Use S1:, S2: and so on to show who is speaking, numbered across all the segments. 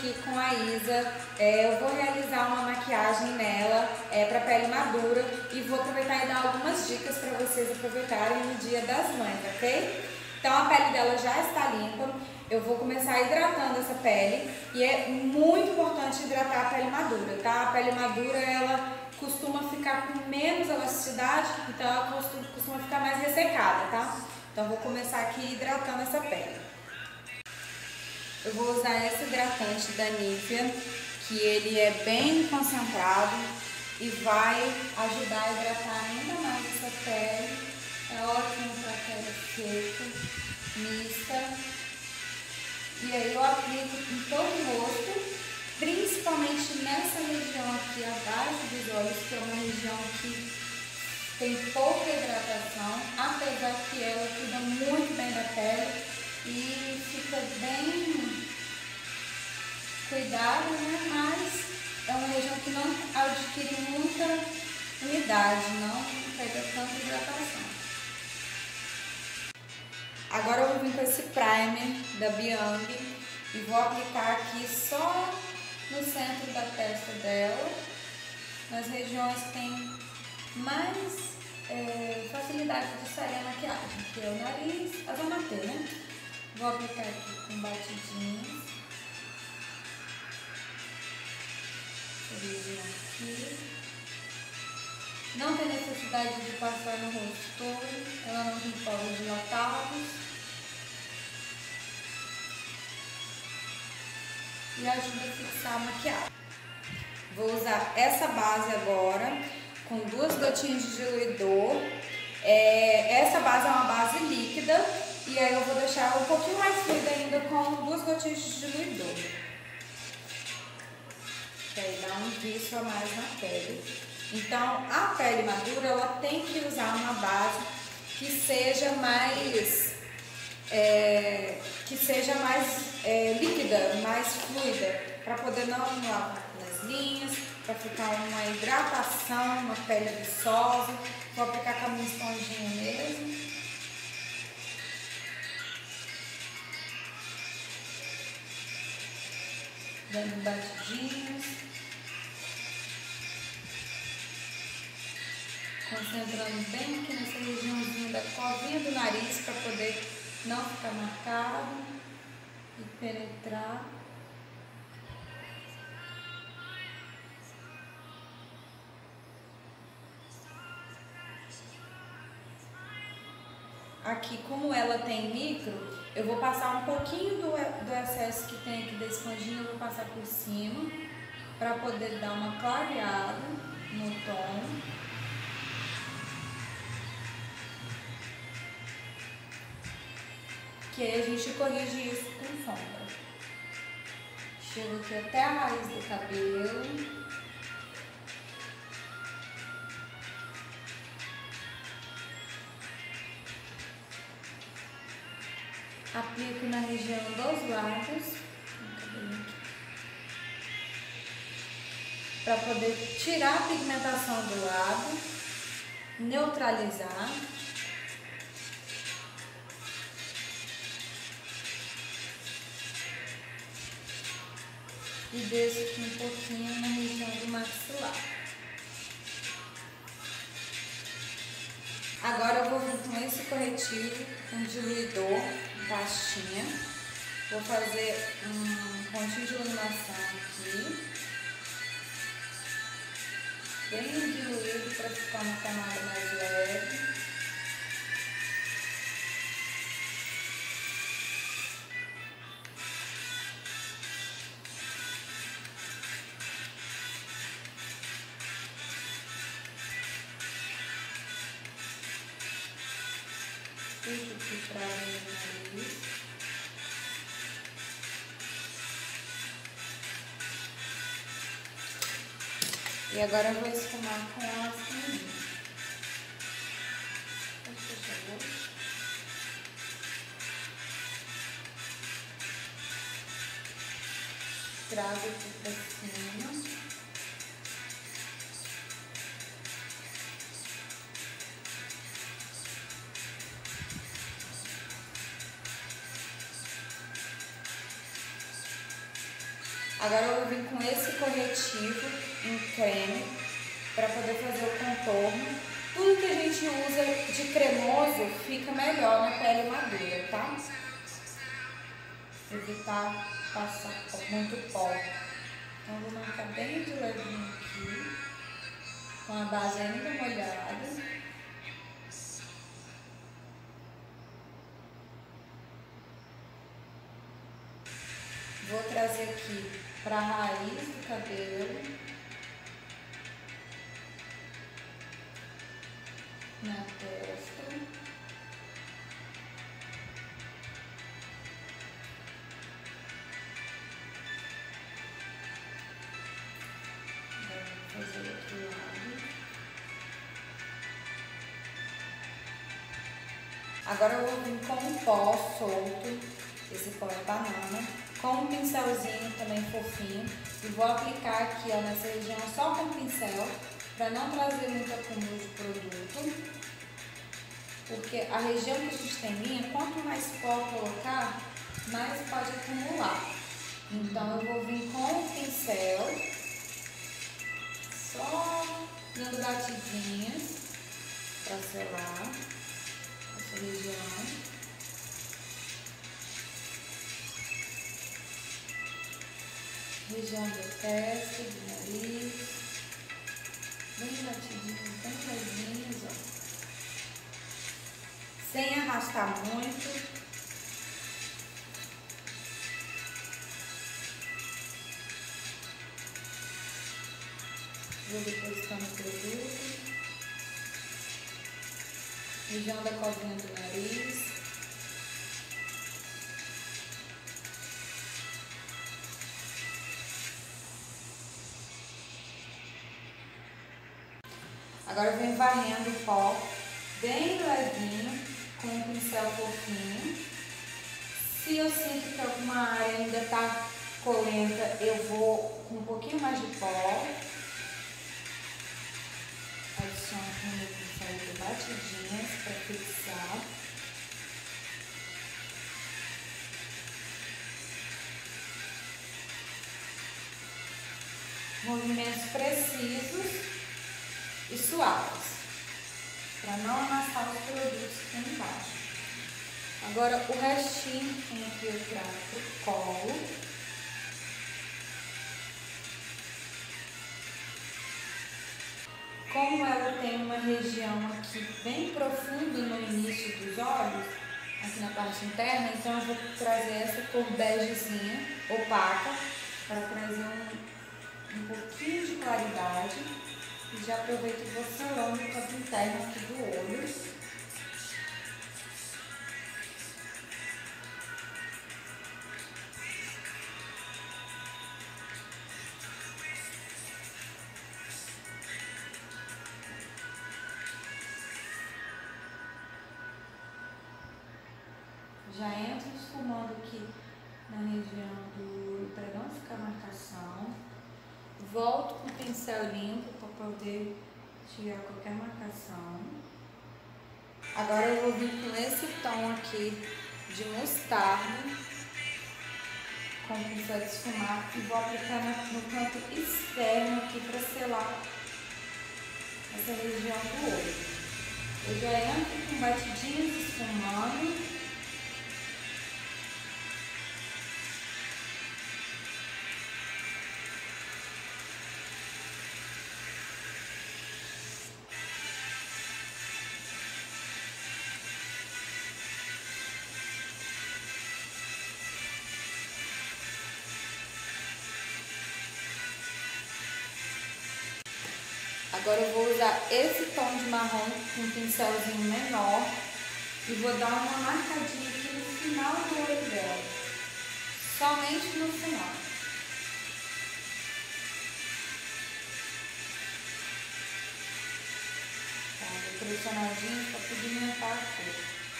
S1: aqui com a Isa, eu vou realizar uma maquiagem nela para pele madura e vou aproveitar e dar algumas dicas para vocês aproveitarem no Dia das Mães, ok? Então a pele dela já está limpa, eu vou começar hidratando essa pele e é muito importante hidratar a pele madura, tá? A pele madura ela costuma ficar com menos elasticidade, então ela costuma ficar mais ressecada, tá? Então vou começar aqui hidratando essa pele. Eu vou usar esse hidratante da Nivea, que ele é bem concentrado e vai ajudar a hidratar ainda mais essa pele. É ótimo para pele seca, mista. E aí eu aplico em todo o rosto, principalmente nessa região aqui abaixo dos olhos, que é uma região que tem pouca hidratação, apesar que ela cuida muito bem da pele e fica bem cuidado, né? Mas é uma região que não adquire muita umidade, não pega tanta hidratação. Agora eu vou vir com esse primer da Bianchi e vou aplicar aqui só no centro da testa dela, nas regiões que tem mais facilidade de sair a maquiagem, que é o nariz, as amatê, né? Vou aplicar aqui com batidinhos. Essa região aqui. Não tem necessidade de passar no rosto todo, ela não tem poros dilatados. E ajuda a fixar a maquiagem. Vou usar essa base agora, com 2 gotinhas de diluidor. Essa base é uma base líquida, e aí eu vou deixar um pouquinho mais fluida ainda com 2 gotinhas de diluidor. Que aí dá um vício a mais na pele. Então, a pele madura, ela tem que usar uma base que seja mais líquida, mais fluida, para poder não acumular nas linhas, para ficar uma hidratação, uma pele viçosa. Vou aplicar com a minha esponjinha mesmo. Dando batidinhos. Concentrando bem aqui nessa regiãozinha da covinha do nariz para poder não ficar marcado e penetrar. Aqui, como ela tem micro, eu vou passar um pouquinho do excesso que tem aqui da esponjinha, eu vou passar por cima para poder dar uma clareada no tom. Que aí a gente corrige isso com sombra. Chego aqui até a raiz do cabelo. Aplico na região dos lábios. Para poder tirar a pigmentação do lábio. Neutralizar. E desço aqui um pouquinho na região do maxilar. Agora eu vou vir com esse corretivo, um diluidor, pastinha. Vou fazer um pontinho de iluminação aqui. Bem diluído para ficar uma camada mais leve. Puxo aqui pra dentro do nariz. E agora eu vou esfumar com a espuminha. Trago aqui pra cima. Agora eu vou vir com esse corretivo em creme para poder fazer o contorno. Tudo que a gente usa de cremoso fica melhor na pele madura, tá? Evitar passar muito pó. Então eu vou marcar bem de levinho aqui, com a base ainda molhada. Vou trazer aqui para a raiz do cabelo, na testa. Vou fazer o outro lado. Agora eu vou vir com um pó solto, esse pó é banana, com um pincelzinho também fofinho, e vou aplicar aqui, ó, nessa região só com o pincel, para não trazer muito acúmulo de produto, porque a região que a gente tem linha, quanto mais pó colocar, mais pode acumular. Então eu vou vir com o pincel, só dando batidinhas para selar essa região. Região da testa, do nariz, bem batidinhos, bem levinhos, ó. Sem arrastar muito. Vou depositar no produto. Região da cobrinha do nariz. Agora eu venho varrendo o pó bem levinho, com um pincel fofinho. Se eu sinto que alguma área ainda está colenta, eu vou com um pouquinho mais de pó. Adiciono com o meu pincel de batidinhas para fixar. Movimentos precisos e suaves, para não amassar os produtos aqui embaixo. Agora o restinho aqui eu trago pro colo. Como ela tem uma região aqui bem profunda no início dos olhos, aqui na parte interna, então eu vou trazer essa cor begezinha, opaca, para trazer um pouquinho de claridade. E já aproveito e vou selando o canto interno aqui do olho. Já entro esfumando aqui na região do olho para não ficar marcação. Volto com o pincel limpo para poder tirar qualquer marcação. Agora eu vou vir com esse tom aqui de mostarda, com o pincel de esfumar, e vou aplicar no canto externo aqui para selar essa região do olho. Eu já entro com batidinhas esfumando. Agora eu vou usar esse tom de marrom com um pincelzinho menor e vou dar uma marcadinha aqui no final do olho dela, somente no final. Tá, vou pressionadinho para pigmentar a cor.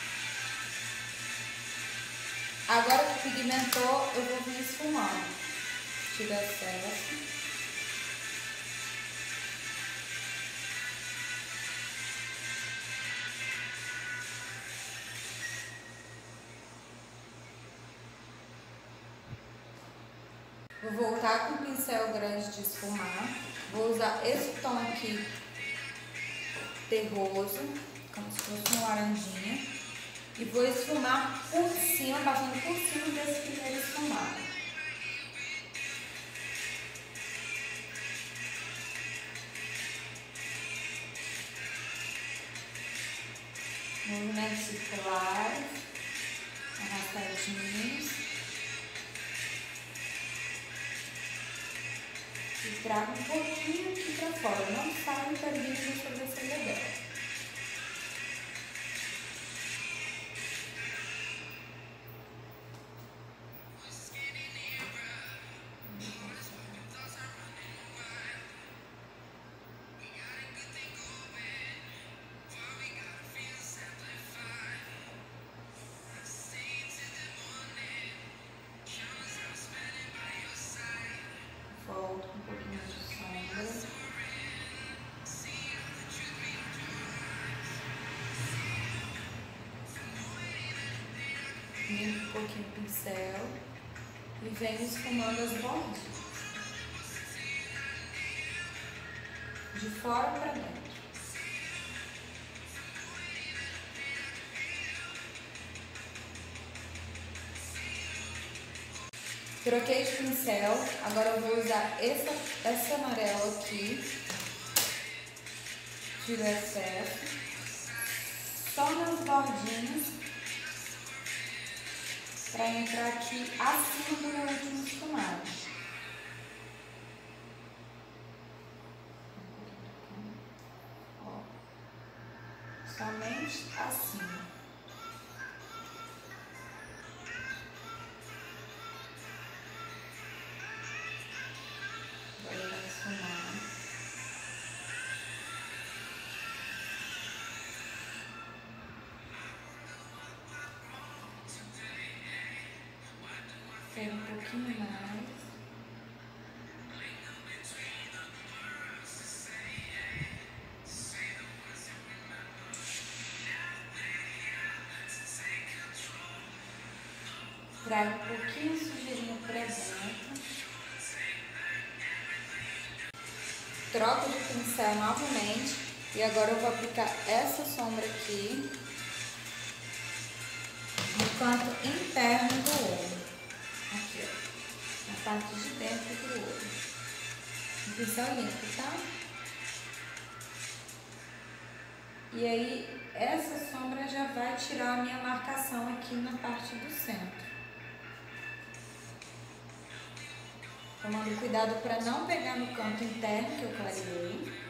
S1: Agora que pigmentou, eu vou vir esfumando. Tira excesso. Vou voltar com o pincel grande de esfumar. Vou usar esse tom aqui, terroso, como se fosse uma laranjinha. E vou esfumar por cima, passando por cima desse primeiro esfumado. Movimentos circulares, arrastadinhos. E trago um pouquinho aqui pra fora, não sai inteirinho da sobrancelha dela. Volto com um pouquinho de sombra. Limpo um pouquinho o pincel e venho esfumando as bordinhas. De fora para dentro. Troquei de pincel, agora eu vou usar esse amarelo aqui. Tiro o excesso. Só nas bordinhas. Para entrar aqui acima do meu último esfumado. Ó. Somente acima. Agora vai esfumar. Quero um pouquinho mais. Trago um pouquinho de sujeirinha pra dentro. Troco de pincel novamente. E agora eu vou aplicar essa sombra aqui no canto interno do olho. Aqui, ó, na parte de dentro do olho. Um pincel limpo, tá? E aí, essa sombra já vai tirar a minha marcação aqui na parte do centro. Tomando cuidado para não pegar no canto interno que eu clareei.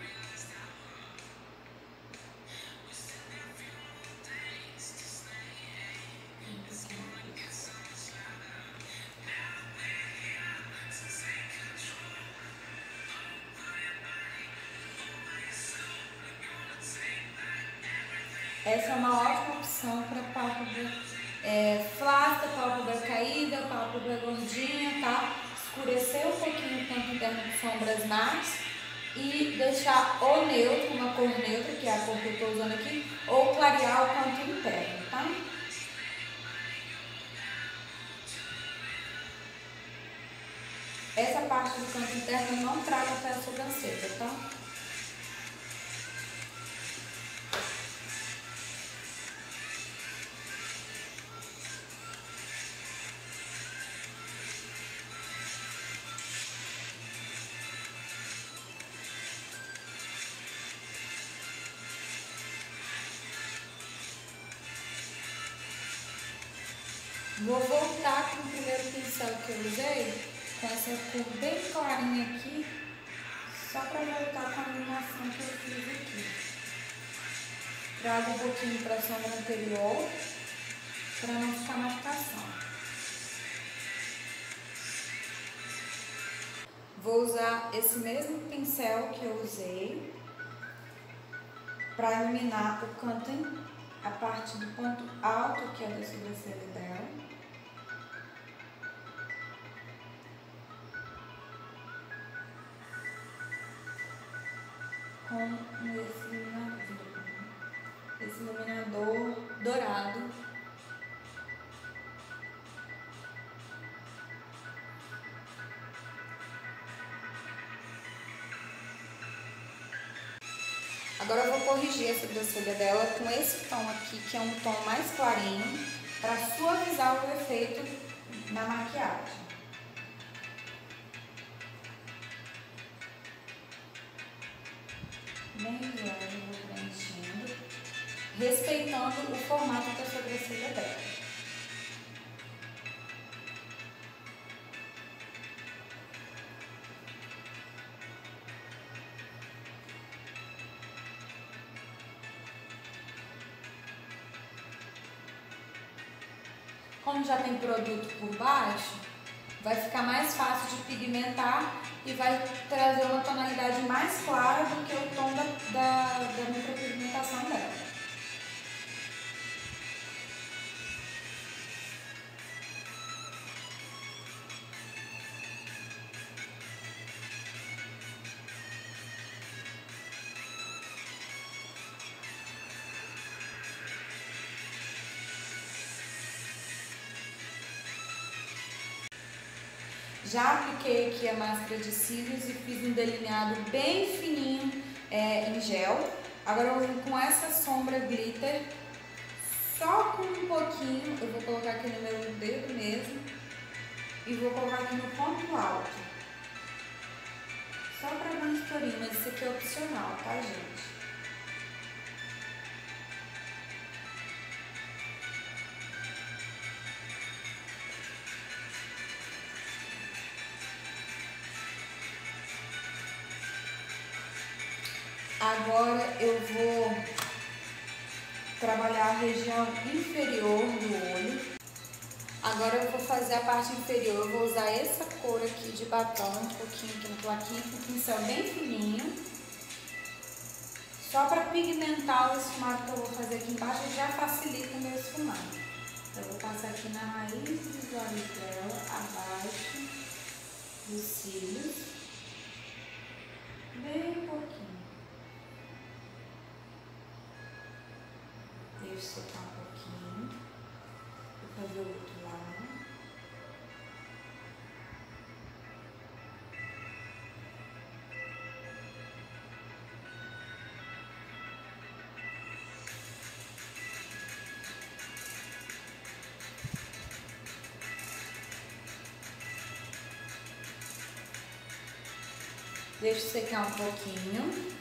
S1: Essa é uma ótima opção para pálpebra flácida, pálpebra caída, pálpebra gordinha, tá? Escurecer um pouquinho o canto interno de sombras mates e deixar ou neutro, uma cor neutra, que é a cor que eu estou usando aqui, ou clarear o canto interno, tá? Essa parte do canto interno eu não trago até a sobrancelha, tá? Vou voltar com o primeiro pincel que eu usei, com essa cor bem clarinha aqui, só para voltar com a iluminação que eu fiz aqui. Trago um pouquinho para a sombra anterior, para não ficar marcação. Vou usar esse mesmo pincel que eu usei para iluminar o canto, a parte do ponto alto que é da sobrancelha dela. Com esse iluminador dourado. Agora eu vou corrigir a sobrancelha dela com esse tom aqui, que é um tom mais clarinho, para suavizar o efeito na maquiagem. Bem leve, eu vou preenchendo, respeitando o formato da sobrancelha dela. Como já tem produto por baixo, vai ficar mais fácil de pigmentar e vai trazer uma tonalidade mais clara do que o tom da micropigmentação dela. Já apliquei aqui a máscara de cílios e fiz um delineado bem fininho em gel. Agora eu vou com essa sombra glitter, só com um pouquinho, eu vou colocar aqui no meu dedo mesmo e vou colocar aqui no ponto alto. Só para dar um estourinho, mas isso aqui é opcional, tá, gente? Agora eu vou trabalhar a região inferior do olho. Agora eu vou fazer a parte inferior, eu vou usar essa cor aqui de batom, um pouquinho aqui no plaquinho, com um pincel bem fininho. Só para pigmentar o esfumado que eu vou fazer aqui embaixo, já facilita o meu esfumado. Eu vou passar aqui na raiz dos olhos dela, abaixo dos cílios, bem pouquinho. Deixa secar um pouquinho. Vou fazer o outro lado. Deixa secar um pouquinho.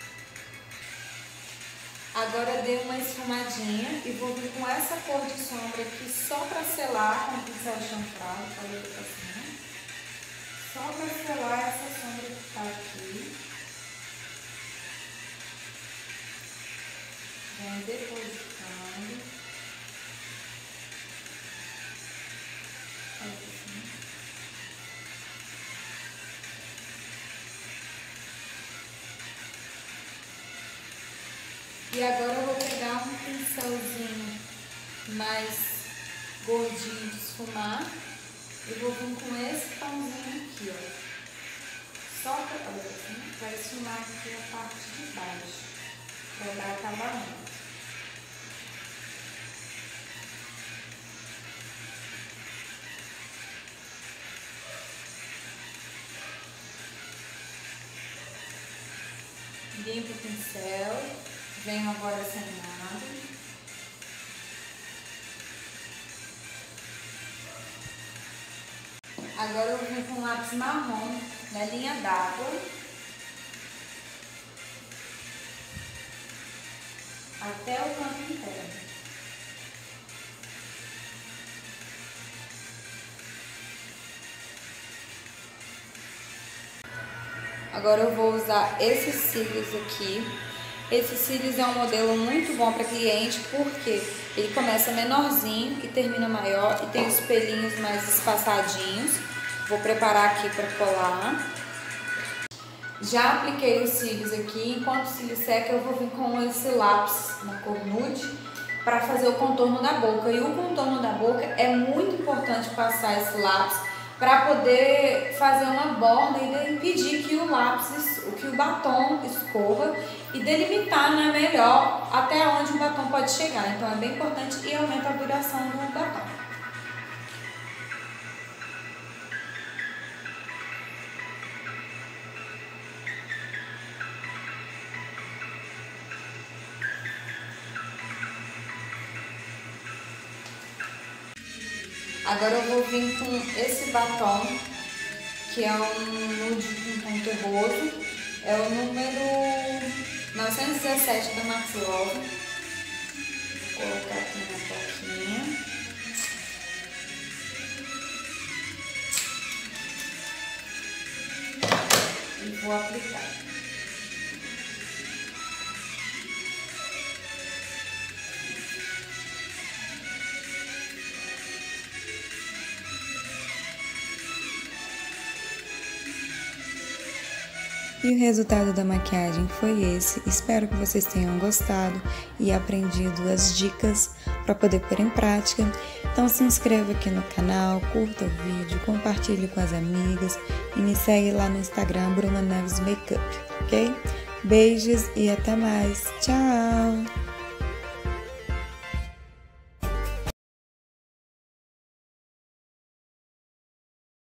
S1: Agora dei uma esfumadinha e vou vir com essa cor de sombra aqui só para selar com o pincel chanfrado, só para selar essa sombra que está aqui. Vem depositando. Assim. E agora eu vou pegar um pincelzinho mais gordinho de esfumar e vou vir com esse tomzinho aqui, ó. Só para esfumar aqui a parte de baixo, para dar acabamento. Limpo o pincel. Venho agora sem nada. Agora eu vou vir com lápis marrom na linha d'água. Até o canto interno. Agora eu vou usar esses cílios aqui. Esse cílios é um modelo muito bom para cliente porque ele começa menorzinho e termina maior e tem os pelinhos mais espaçadinhos. Vou preparar aqui para colar. Já apliquei os cílios aqui, enquanto o cílio seca eu vou vir com esse lápis na cor nude para fazer o contorno da boca. E o contorno da boca é muito importante passar esse lápis para poder fazer uma borda e impedir que o batom escorra e delimitar, né, melhor até onde o batom pode chegar. Então é bem importante e aumenta a duração do batom. Agora eu vou vir com esse batom, que é um nude com tom terroso. É o número 917 da Max Love. Vou colocar aqui na boquinha. E vou aplicar.
S2: E o resultado da maquiagem foi esse. Espero que vocês tenham gostado e aprendido as dicas para poder pôr em prática. Então se inscreva aqui no canal, curta o vídeo, compartilhe com as amigas e me segue lá no Instagram, Bruna Neves Makeup, ok? Beijos e até mais. Tchau!